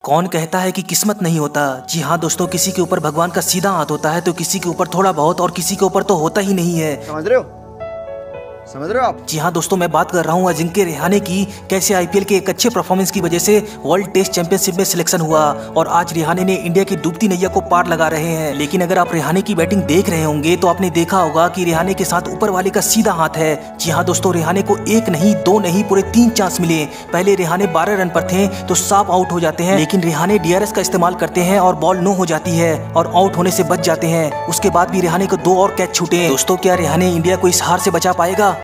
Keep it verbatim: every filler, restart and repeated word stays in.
कौन कहता है कि किस्मत नहीं होता। जी हाँ दोस्तों, किसी के ऊपर भगवान का सीधा हाथ होता है तो किसी के ऊपर थोड़ा बहुत और किसी के ऊपर तो होता ही नहीं है। समझ रहे हो समझ रहे हो आप। जी हाँ दोस्तों, मैं बात कर रहा हूँ अजिंक्य रहाणे की। कैसे आईपीएल के एक अच्छे परफॉर्मेंस की वजह से वर्ल्ड टेस्ट चैंपियनशिप में सिलेक्शन हुआ और आज रहाणे ने इंडिया की डूबती नैया को पार लगा रहे हैं। लेकिन अगर आप रहाणे की बैटिंग देख रहे होंगे तो आपने देखा होगा कि रहाणे के साथ ऊपर वाले का सीधा हाथ है। जी हाँ दोस्तों, रहाणे को एक नहीं दो नहीं पूरे तीन चांस मिले। पहले रहाणे बारह रन पर थे तो साफ आउट हो जाते हैं, लेकिन रहाणे डीआरएस का इस्तेमाल करते हैं और बॉल नो हो जाती है और आउट होने से बच जाते हैं। उसके बाद भी रहाणे को दो और कैच छूटे। दोस्तों, क्या रहाणे इंडिया को इस हार से बचा पाएगा?